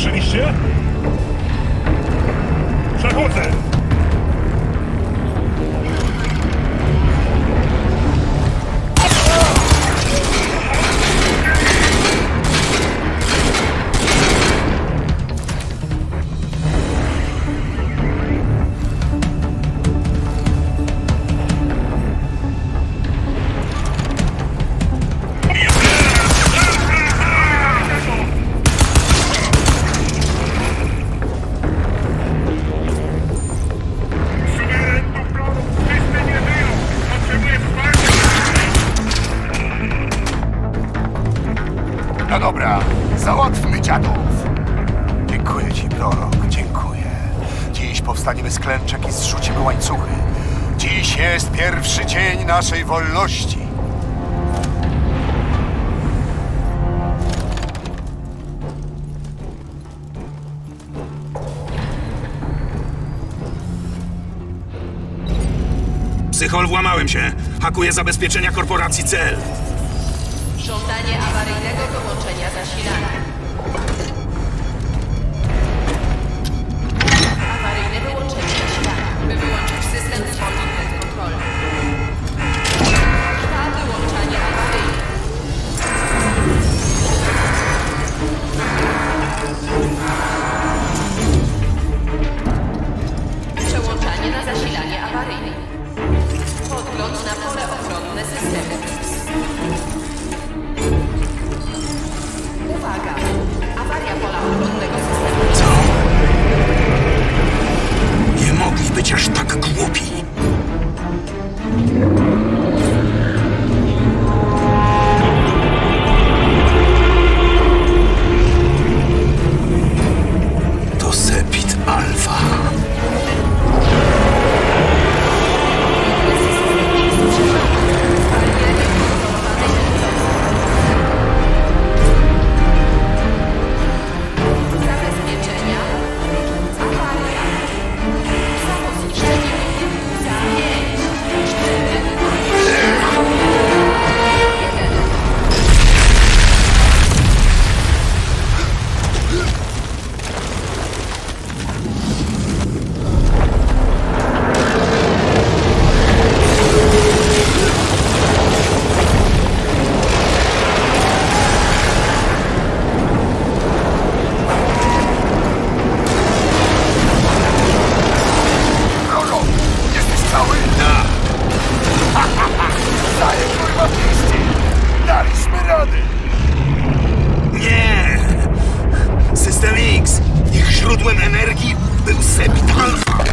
Słyszeliście? Przechodzę! No dobra, załatwmy dziadów. Dziękuję ci, prorok, dziękuję. Dziś powstaniemy z klęczek i zrzucimy łańcuchy. Dziś jest pierwszy dzień naszej wolności. Psychol, włamałem się. Hakuję zabezpieczenia korporacji CEL. Żądanie awaryjnego wyłączenia zasilania. Awaryjne wyłączenie zasilania, by wyłączyć system zwolniony kontrolny. Trwa wyłączanie awaryjne. Przełączanie na zasilanie awaryjne. Podgląd na pole ochronne systemu. Uwaga! Awaria pola ochronnego systemu. Co? Nie mogli być aż tak głupi. To Sepit Alpha. Zabezpieczenia. Awaria. Samozniszczenie. Za 5, 4, 3, 1. Prorok, jesteś cały? Da. Daję kurwa pięści. Daliśmy radę. Nie! System X. Ich źródłem energii był Sepit Alpha.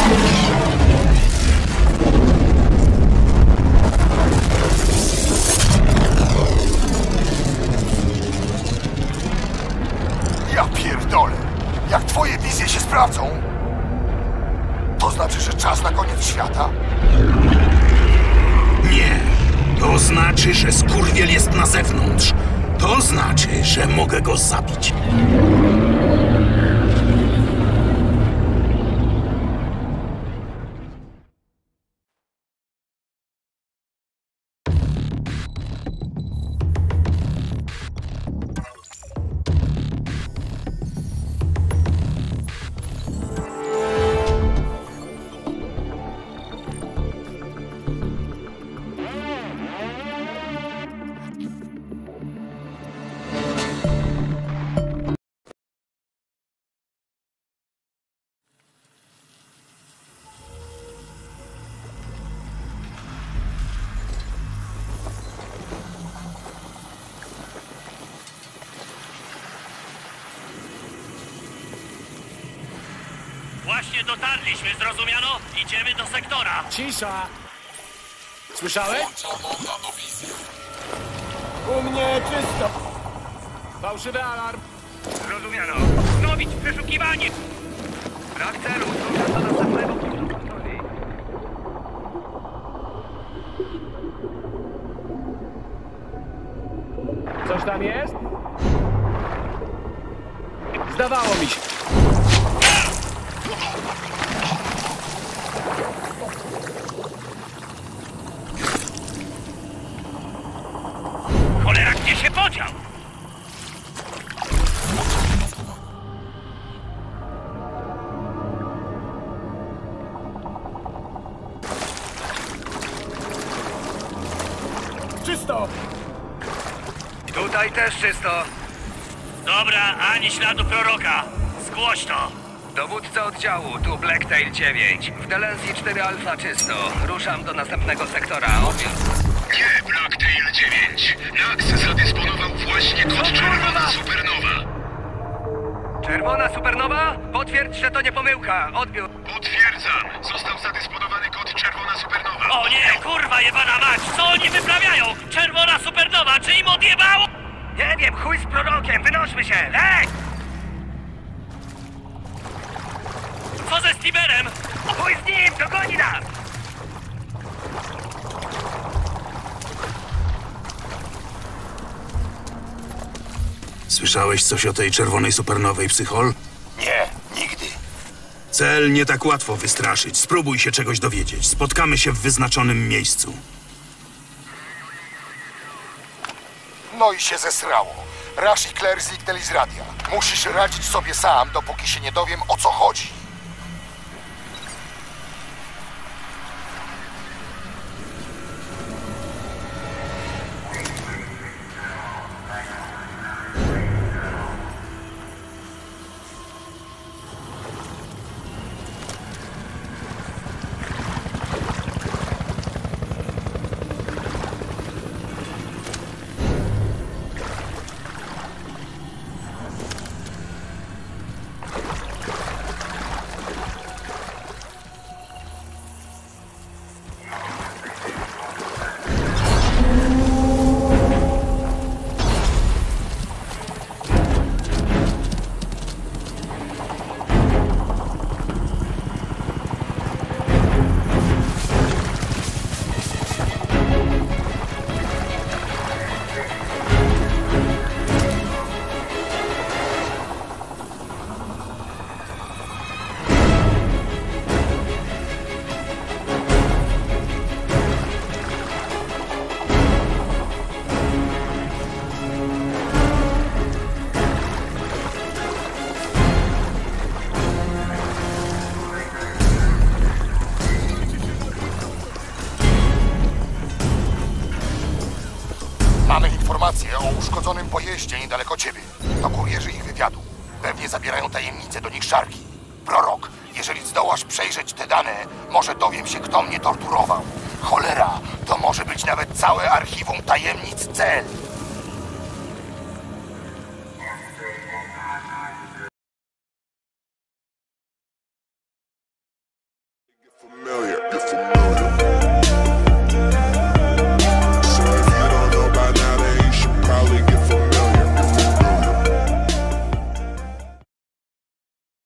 Ja pierdolę. Jak twoje wizje się sprawdzą, to znaczy, że czas na koniec świata? Nie. To znaczy, że skurwiel jest na zewnątrz. To znaczy, że mogę go zabić. Właśnie dotarliśmy, zrozumiano? Idziemy do sektora. Cisza! Słyszałeś? U mnie czysto. Fałszywy alarm. Zrozumiano. Wznowić przeszukiwanie. Brak celu. Zdążę do następnego punktu kontroli. Coś tam jest? Zdawało mi się. Cholera, gdzie się podział? też czysto. Dobra, ani śladu proroka. Zgłoś to. Dowódca oddziału, tu Blacktail 9. W Delancey 4 Alfa czysto. Ruszam do następnego sektora. Odbiór. Nie, Blacktail 9. Nax zadysponował właśnie kod Czerwona Supernowa. Czerwona supernowa? Potwierdź, że to nie pomyłka. Odbiór. Potwierdzam. Został zadysponowany kod Czerwona Supernowa. O nie, kurwa jebana mać! Co oni wyprawiają? Czerwona supernowa, czy im odjebało? Nie wiem, chuj z prorokiem, wynośmy się! Ej! Co ze Steamerem? Chuj z nim, dogoni nas! Słyszałeś coś o tej czerwonej supernowej, Psychol? Nie, nigdy. Cel nie tak łatwo wystraszyć. Spróbuj się czegoś dowiedzieć. Spotkamy się w wyznaczonym miejscu. No i się zesrało. Rush i Claire zniknęli z radia. Musisz radzić sobie sam, dopóki się nie dowiem, o co chodzi. Mamy informacje o uszkodzonym pojeździe niedaleko ciebie. To kurierzy ich wywiadu. Pewnie zabierają tajemnice do nich szarki. Prorok, jeżeli zdołasz przejrzeć te dane, może dowiem się, kto mnie torturował. Cholera, to może być nawet całe archiwum tajemnic cel. Familiar, you're familiar.